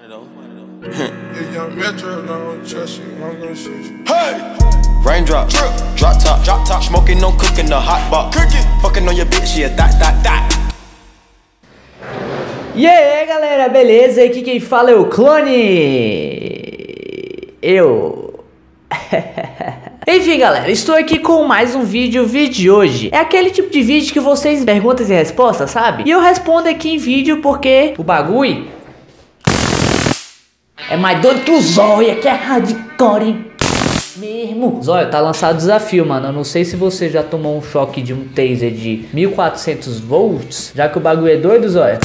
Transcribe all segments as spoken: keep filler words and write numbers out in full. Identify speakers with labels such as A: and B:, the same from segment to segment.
A: Raindrop, drop top, drop top, smoking, no cooking, the hot box, cooking, fucking on your bitch, yeah, that, that, that.
B: E aí galera, beleza? Aqui quem fala é o Clone. Eu. Enfim galera, estou aqui com mais um vídeo. O vídeo de hoje é aquele tipo de vídeo que vocês perguntas e respostas, sabe? E eu respondo aqui em vídeo porque o bagulho é mais doido que o Zóia, que é hardcore, hein? Mesmo. Zóia, tá lançado o desafio, mano. Eu não sei se você já tomou um choque de um taser de mil e quatrocentos volts, já que o bagulho é doido, Zóia.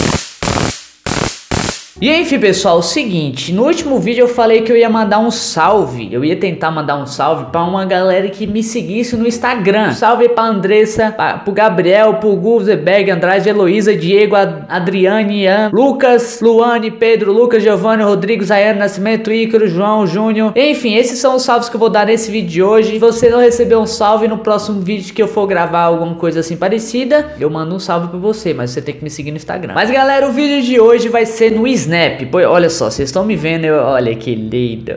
B: E enfim pessoal, o seguinte, no último vídeo eu falei que eu ia mandar um salve. Eu ia tentar mandar um salve pra uma galera que me seguisse no Instagram. Salve pra Andressa, pra, pro Gabriel, pro Guzebeg, Andrade, Heloísa, Diego, Adriane, Ian, Lucas, Luane, Pedro, Lucas, Giovanni, Rodrigo, Zayane, Nascimento, Ícaro, João, Júnior. Enfim, esses são os salves que eu vou dar nesse vídeo de hoje. Se você não recebeu um salve, no próximo vídeo que eu for gravar alguma coisa assim parecida, eu mando um salve pra você, mas você tem que me seguir no Instagram. Mas galera, o vídeo de hoje vai ser no Snap. Pô, olha só, vocês estão me vendo, eu, olha que lindo.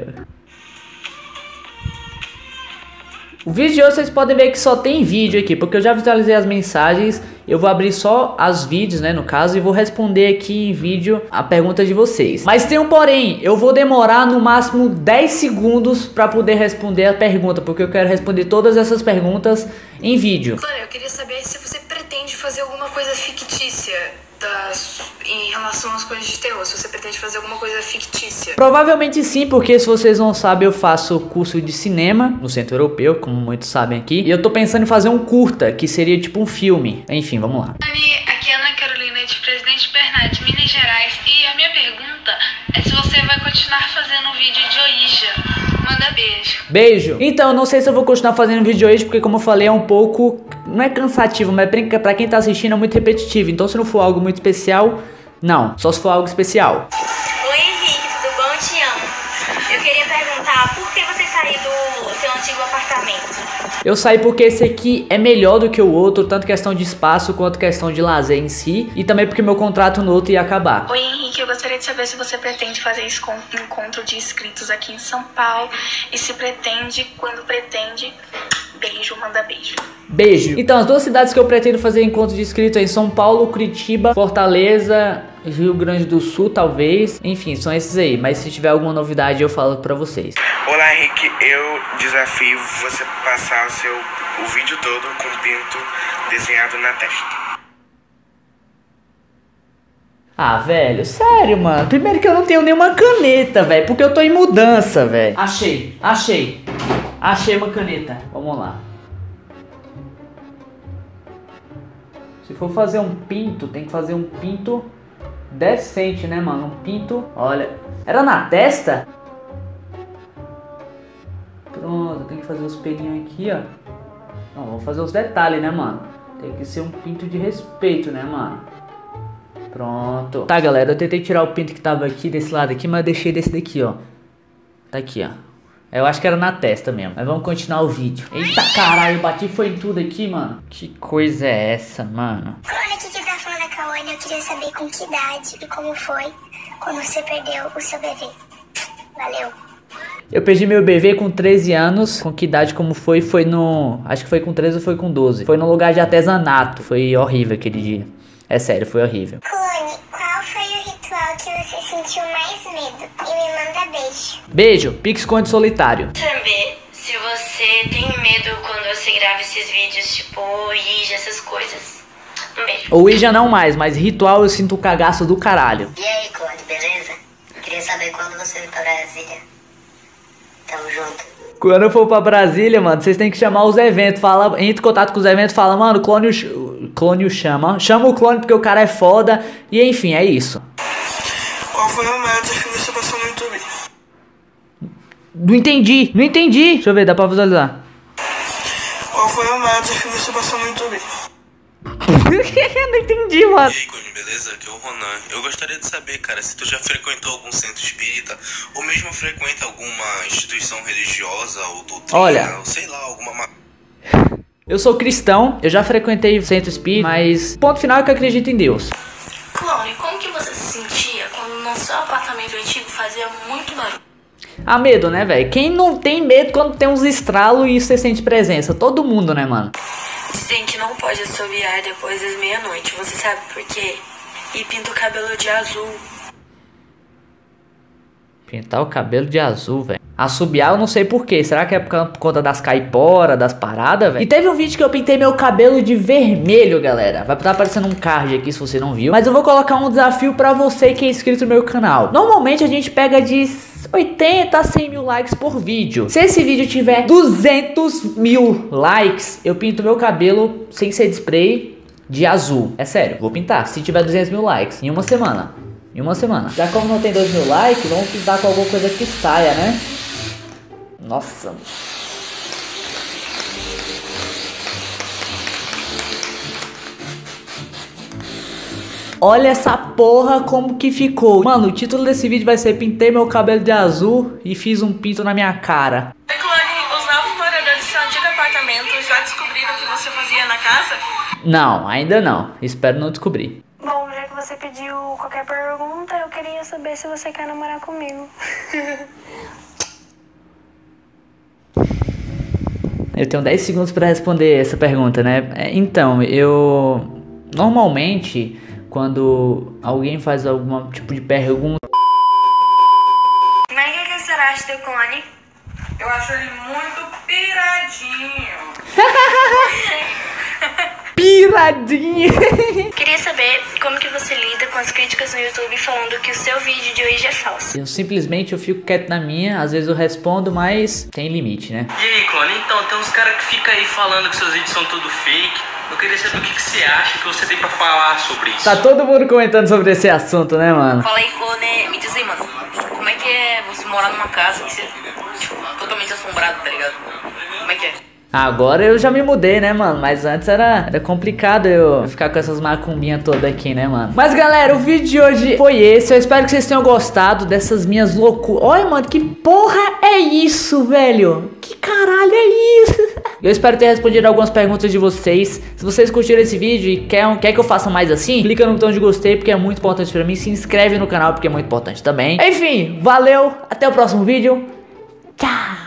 B: O vídeo de hoje vocês podem ver que só tem vídeo aqui, porque eu já visualizei as mensagens. Eu vou abrir só as vídeos, né, no caso, e vou responder aqui em vídeo a pergunta de vocês. Mas tem um porém, eu vou demorar no máximo dez segundos pra poder responder a pergunta, porque eu quero responder todas essas perguntas em vídeo.
C: Claro, eu queria saber se você pretende fazer alguma coisa fictícia das, em relação às coisas de terror, se você pretende fazer alguma coisa fictícia.
B: Provavelmente sim, porque se vocês não sabem, eu faço curso de cinema no Centro Europeu, como muitos sabem aqui. E eu tô pensando em fazer um curta, que seria tipo um filme. Enfim, vamos lá.
C: Aqui é Ana Carolina de Presidente Bernardes, Minas Gerais. E a minha pergunta é se você vai continuar fazendo um vídeo de Ouija. Manda beijo.
B: Beijo. Então, não sei se eu vou continuar fazendo vídeo hoje, porque como eu falei, é um pouco... não é cansativo, mas pra quem tá assistindo é muito repetitivo. Então se não for algo muito especial, não. Só se for algo especial.
D: Oi Henrique, tudo bom? Te amo. Eu queria perguntar, por que você saiu do seu antigo apartamento?
B: Eu saí porque esse aqui é melhor do que o outro, tanto questão de espaço quanto questão de lazer em si. E também porque meu contrato no outro ia acabar.
C: Oi Henrique, eu gostaria de saber se você pretende fazer esse encontro de inscritos aqui em São Paulo. E se pretende, quando pretende... Beijo, manda beijo.
B: Beijo. Então, as duas cidades que eu pretendo fazer encontro de inscritos é em São Paulo, Curitiba, Fortaleza, Rio Grande do Sul, talvez. Enfim, são esses aí. Mas se tiver alguma novidade, eu falo pra vocês.
E: Olá, Henrique. Eu desafio você passar o seu o vídeo todo com o pinto desenhado na testa.
B: Ah, velho, sério, mano. Primeiro que eu não tenho nenhuma caneta, velho, porque eu tô em mudança, velho. Achei, achei. Achei uma caneta. Vamos lá. Se for fazer um pinto, tem que fazer um pinto decente, né, mano? Um pinto, olha. Era na testa? Pronto, tem que fazer os pelinhos aqui, ó. Não, vou fazer os detalhes, né, mano? Tem que ser um pinto de respeito, né, mano? Pronto. Tá, galera, eu tentei tirar o pinto que tava aqui desse lado aqui, mas eu deixei desse daqui, ó. Tá aqui, ó. Eu acho que era na testa mesmo. Mas vamos continuar o vídeo. Eita caralho, eu bati foi em tudo aqui, mano. Que coisa é essa, mano?
D: Olha aqui que tá falando a Kawane. Eu queria saber com que idade e como foi quando você perdeu o seu bebê. Valeu.
B: Eu perdi meu bebê com treze anos. Com que idade, como foi? Foi no... acho que foi com treze ou foi com doze. Foi no lugar de artesanato. Foi horrível aquele dia. É sério, foi horrível.
D: Clone, qual foi o ritual que você sentiu mais medo? E me manda beijo.
B: Beijo, Pix Conde Solitário.
D: Saber se você tem medo quando você grava esses vídeos, tipo Ouija, essas coisas. Um beijo.
B: Ouija não mais, mas ritual eu sinto o cagaço do caralho.
D: E aí, Clone, beleza? Queria saber quando você veio pra Brasília. Tamo junto.
B: Quando eu for pra Brasília, mano, vocês têm que chamar os eventos. Fala, entra em contato com os eventos, fala, mano, o clone, o clone o chama. Chama o clone porque o cara é foda. E enfim, é isso.
E: Qual foi o maior desafio que você passou no YouTube?
B: Não entendi, não entendi. Deixa eu ver, dá pra visualizar.
E: Qual foi o maior desafio que você passou no YouTube?
B: Não entendi, mano.
F: E aí, Cone, beleza? Aqui é o Ronan. Eu gostaria de saber, cara, se tu já frequentou algum centro espírita ou mesmo frequenta alguma instituição religiosa ou doutrina,
B: Olha,
F: ou sei lá, alguma...
B: Eu sou cristão, eu já frequentei o centro espírita, mas ponto final é que eu acredito em Deus.
C: Clone, como que você se sentia quando no seu apartamento tratamento antigo fazia muito dano.
B: Ah, medo, né, velho? Quem não tem medo quando tem uns estralos e você sente presença? Todo mundo, né, mano?
C: Dizem que não pode assobiar depois das meia-noite. Você sabe por quê? E pinta o cabelo de azul.
B: Pintar o cabelo de azul, velho. Assobiar eu não sei porquê. Será que é por conta das caiporas, das paradas, velho? E teve um vídeo que eu pintei meu cabelo de vermelho, galera. Vai estar aparecendo um card aqui se você não viu. Mas eu vou colocar um desafio pra você que é inscrito no meu canal. Normalmente a gente pega de oitenta a cem mil likes por vídeo. Se esse vídeo tiver duzentos mil likes, eu pinto meu cabelo sem ser de spray de azul. É sério, vou pintar. Se tiver duzentos mil likes em uma semana. Em uma semana. Já como não tem dois mil likes, vamos pintar com alguma coisa que saia, né? Nossa. Olha essa porra como que ficou. Mano, o título desse vídeo vai ser Pintei meu cabelo de azul e fiz um pinto na minha cara.
C: Oi, Clone, os novos moradores do seu antigo apartamento já descobriram o que você fazia na casa?
B: Não, ainda não. Espero não descobrir.
D: Bom, já que você pediu qualquer pergunta, eu queria saber se você quer namorar comigo.
B: Eu tenho dez segundos pra responder essa pergunta, né? Então, eu... Normalmente, quando alguém faz algum tipo de pergunta...
D: Como é que você acha do clone?
C: Eu acho ele muito piradinho.
B: Piradinha!
D: Queria saber como que você lida com as críticas no YouTube falando que o seu vídeo de hoje é falso.
B: Eu simplesmente eu fico quieto na minha, às vezes eu respondo, mas tem limite, né?
G: E aí, clone? Então, tem uns caras que ficam aí falando que seus vídeos são tudo fake. Eu queria saber o que, que você acha, que você tem pra falar sobre isso.
B: Tá todo mundo comentando sobre esse assunto, né, mano?
C: Fala aí, Clone, me diz aí, mano, como é que é você morar numa casa que você, tipo, totalmente assombrado, tá ligado? Como é que é?
B: Agora eu já me mudei, né, mano? Mas antes era, era complicado eu ficar com essas macumbinhas todas aqui, né, mano? Mas, galera, o vídeo de hoje foi esse. Eu espero que vocês tenham gostado dessas minhas loucuras. Olha, mano, que porra é isso, velho? Que caralho é isso? Eu espero ter respondido algumas perguntas de vocês. Se vocês curtiram esse vídeo e quer, quer que eu faça mais assim, clica no botão de gostei, porque é muito importante pra mim. Se inscreve no canal, porque é muito importante também. Enfim, valeu. Até o próximo vídeo. Tchau.